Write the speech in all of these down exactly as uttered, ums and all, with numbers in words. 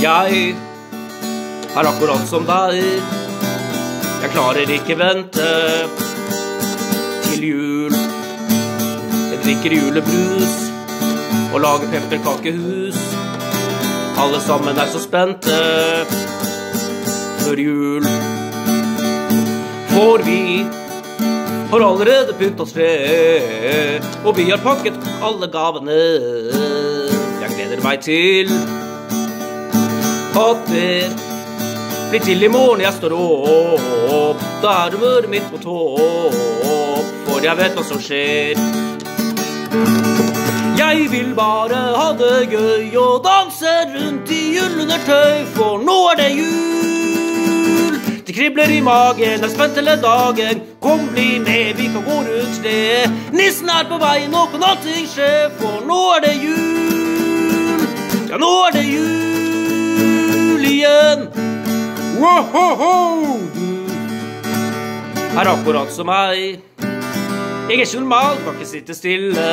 Jeg er akkurat som deg. Jeg klarer ikke vente til jul. Jeg drikker julebrus og lager pepperkakehus. Alle sammen er så spente før jul. For vi har allerede pyntet tre, og vi har pakket alle gavene. Jeg gleder meg til at det blir til i morgen jeg står opp. Da er humøret mitt på topp, for jeg vet hva som skjer. Jeg vil bare ha det gøy og danse rundt i juleundertøy, for nå er det jul. Det kribler i magen, er spent hele dagen. Kom, bli med, vi kan gå rundt det. Nissen er på vei, nå kan allting skje, for nå er det jul. Ja, nå er det jul igjen. Wow-ho-ho! Du er akkurat som meg. Jeg er ikke normal, kan ikke sitte stille.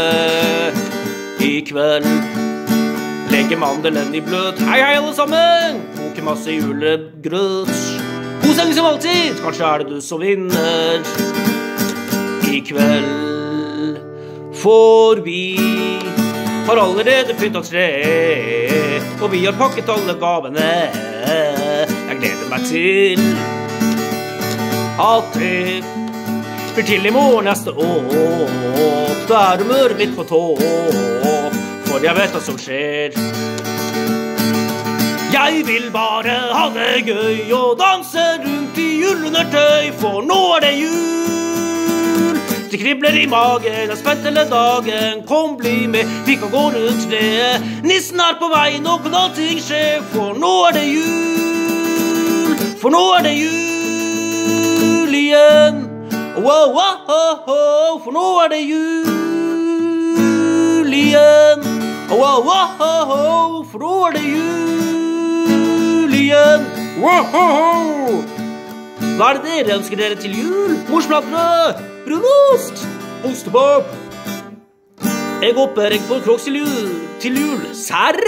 I kveld legger mandelen i bløt. Hei, hei alle sammen! Koker masse julegrøt. God sending som alltid, kanskje er det du som vinner i kveld. For vi har allerede pyntet tre, og vi har pakket alle gavene. Jeg gleder meg til at det blir til i morgen jeg står opp. Da er humøret mitt på topp, for jeg vet hva som skjer. Jeg vil bare ha det gøy og danse rundt i juleundertøy, for nå er det jul. Det kribler i magen, er spent hele dagen. Kom, bli med, vi kan gå rundt det. Nissen er på vei, nå kan allting skje, for nå er det jul. For nå er det jul igjen. Wow, wow, wow, wow, for nå er det jul igjen. Wow, wow, wow, for nå er det jul igjen. Wow, wow. Hva er det dere ønsker dere til jul? Morsplattbrød, brunost, ostepop. Jeg håper jeg får kroks til jul, til jul. Serr?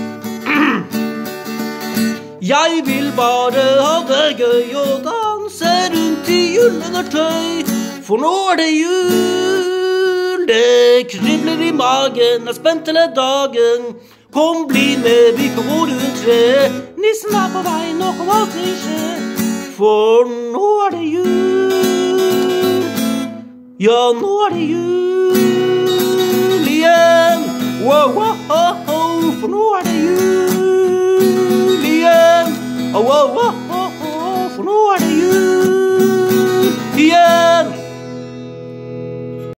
Jeg vil bare ha det gøy og danse rundt i juleundertøy, for nå er det jul. Det kribler i magen, er spent hele dagen. Kom, bli med, vi kan gå rundt tre. Nissen er på vei, nå kan allting skje, for nå er det jul. Ja, nå er det jul igjen. Wow, wow, wow, for nå er det jul igjen. Oh, wow, wow.